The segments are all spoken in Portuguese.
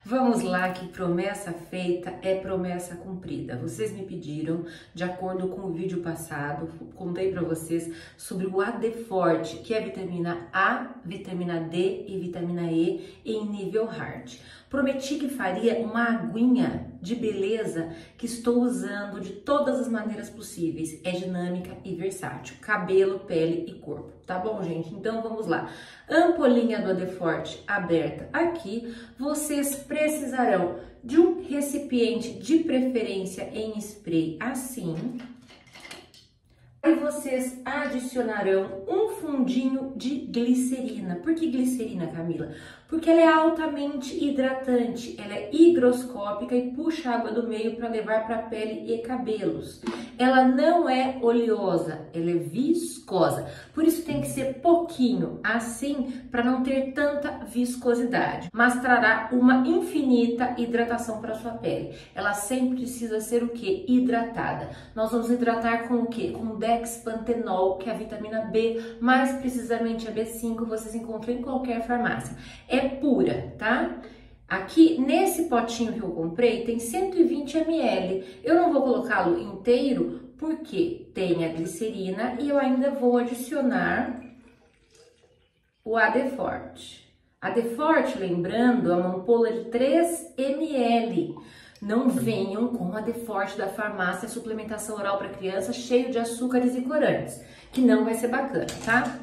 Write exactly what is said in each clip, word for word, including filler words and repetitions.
Vamos lá, que promessa feita é promessa cumprida. Vocês me pediram, de acordo com o vídeo passado, contei para vocês sobre o A D Forte, que é vitamina A, vitamina D e vitamina E em nível hard. Prometi que faria uma aguinha de beleza que estou usando de todas as maneiras possíveis. É dinâmica e versátil. Cabelo, pele e corpo. Tá bom, gente? Então vamos lá. Ampolinha do A D Forte aberta aqui. Vocês precisarão de um recipiente de preferência em spray assim. Aí vocês adicionarão um fundinho de glicerina. Por que glicerina, Camila? Porque ela é altamente hidratante, ela é higroscópica e puxa água do meio para levar para pele e cabelos. Ela não é oleosa, ela é viscosa. Por isso tem que ser pouquinho, assim, para não ter tanta viscosidade. Mas trará uma infinita hidratação para sua pele. Ela sempre precisa ser o quê? Hidratada. Nós vamos hidratar com o quê? Com dexpantenol, que é a vitamina B, mais precisamente a B cinco, vocês encontram em qualquer farmácia. É pura, tá? Aqui, nesse potinho que eu comprei, tem cento e vinte mililitros. Eu não vou colocá-lo inteiro, porque tem a glicerina e eu ainda vou adicionar o A D Forte. A D Forte, lembrando, é uma ampola de três mililitros. Não venham com a A D Forte da farmácia, suplementação oral para criança, cheio de açúcares e corantes, que não vai ser bacana, tá?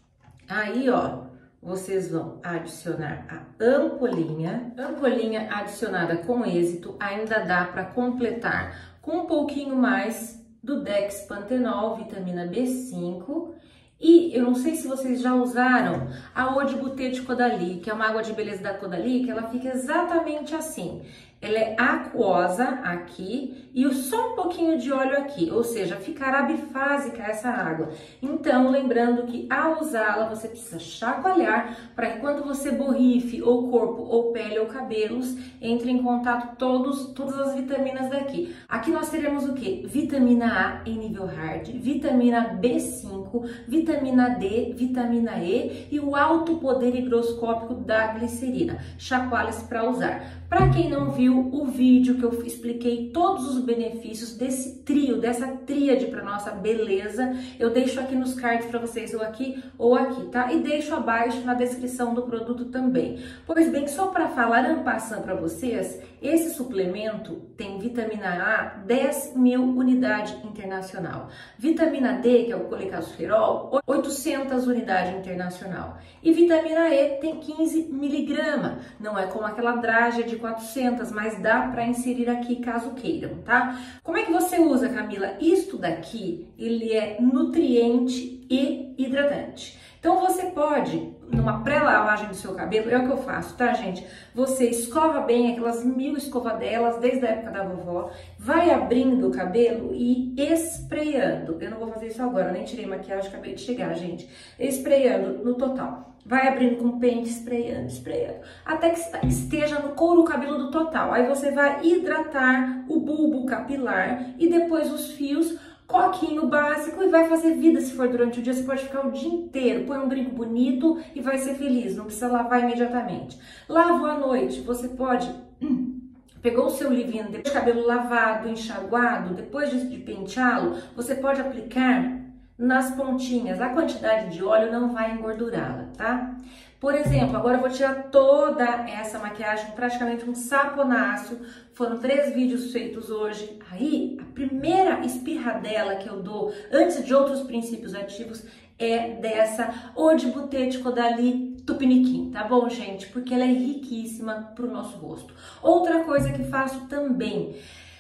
Aí, ó, vocês vão adicionar a ampolinha. Ampolinha adicionada com êxito, ainda dá para completar com um pouquinho mais do dexpantenol, vitamina B cinco. E eu não sei se vocês já usaram a Eau de Bouquet de Caudalie, que é uma água de beleza da Caudalie, que ela fica exatamente assim. Ela é aquosa aqui e só um pouquinho de óleo aqui, ou seja, ficará bifásica essa água. Então, lembrando que ao usá-la, você precisa chacoalhar para que quando você borrife ou corpo, ou pele, ou cabelos, entre em contato todos, todas as vitaminas daqui. Aqui nós teremos o que? Vitamina A em nível hard, vitamina B cinco, vitamina D, vitamina E e o alto poder higroscópico da glicerina. Chacoalhe-se para usar. Para quem não viu o vídeo que eu expliquei todos os benefícios desse trio, dessa tríade para nossa beleza, eu deixo aqui nos cards para vocês, ou aqui ou aqui, tá? E deixo abaixo na descrição do produto também. Pois bem, só para falar en passant para vocês, esse suplemento tem vitamina A, dez mil unidade internacional. Vitamina D, que é o colecalciferol, oitocentas unidade internacional. E vitamina E tem quinze miligramas. Não é como aquela drágia de quatrocentas, mas dá para inserir aqui caso queiram, tá? Como é que você usa, Camila? Isto daqui, ele é nutriente e hidratante. Então você pode, numa pré-lavagem do seu cabelo, é o que eu faço, tá, gente? Você escova bem aquelas mil escovadelas desde a época da vovó, vai abrindo o cabelo e espraiando. Eu não vou fazer isso agora, eu nem tirei maquiagem, acabei de chegar, gente. Espraiando no total. Vai abrindo com o pente, espraiando, espraiando, até que esteja no couro cabeludo total. Aí você vai hidratar o bulbo capilar e depois os fios, coquinho básico, e vai fazer vida. Se for durante o dia, você pode ficar o dia inteiro. Põe um brinco bonito e vai ser feliz, não precisa lavar imediatamente. Lavo à noite, você pode... Hum, pegou o seu leave-in, depois de cabelo lavado, enxaguado, depois de, de penteá-lo, você pode aplicar nas pontinhas. A quantidade de óleo não vai engordurá-la, tá? Por exemplo, agora eu vou tirar toda essa maquiagem, praticamente um saponáceo. Foram três vídeos feitos hoje. Aí, a primeira espirradela que eu dou, antes de outros princípios ativos, é dessa Eau de Bouquet de Caudalie Tupiniquim, tá bom, gente? Porque ela é riquíssima pro nosso rosto. Outra coisa que faço também...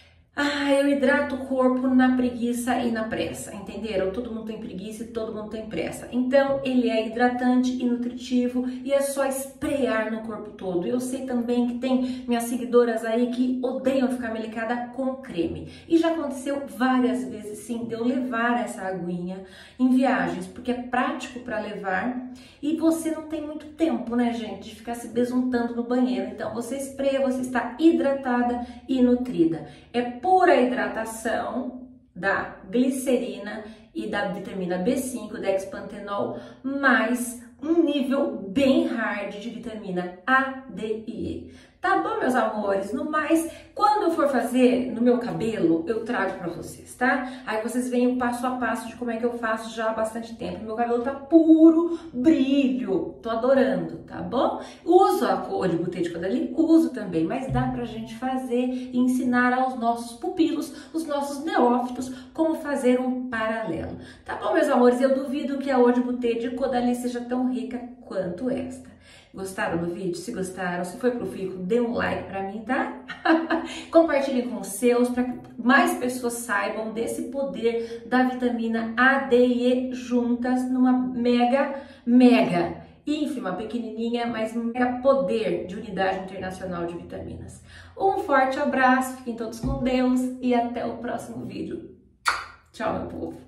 Ah, eu hidrato o corpo na preguiça e na pressa, entenderam? Todo mundo tem preguiça e todo mundo tem pressa. Então, ele é hidratante e nutritivo e é só esprear no corpo todo. Eu sei também que tem minhas seguidoras aí que odeiam ficar melecada com creme. E já aconteceu várias vezes, sim, de eu levar essa aguinha em viagens, porque é prático para levar e você não tem muito tempo, né, gente, de ficar se besuntando no banheiro. Então, você espreia, você está hidratada e nutrida. É pura hidratação da glicerina e da vitamina B cinco, dexpantenol, mais um nível bem hard de vitamina A, D e E. Tá bom, meus amores? No mais, quando eu for fazer no meu cabelo, eu trago pra vocês, tá? Aí vocês veem o passo a passo de como é que eu faço já há bastante tempo. Meu cabelo tá puro brilho, tô adorando, tá bom? Uso a cor de Boutet de Caudalie, uso também, mas dá pra gente fazer e ensinar aos nossos pupilos, os nossos neófitos, como fazer um paralelo. Tá bom, meus amores? Eu duvido que a Eau de Boutet de Caudalie seja tão rica quanto esta. Gostaram do vídeo? Se gostaram, se foi pro fico, dê um like pra mim, tá? Compartilhem com os seus para que mais pessoas saibam desse poder da vitamina A, D e E juntas numa mega, mega, ínfima, pequenininha, mas mega poder de unidade internacional de vitaminas. Um forte abraço, fiquem todos com Deus e até o próximo vídeo. Tchau, meu povo!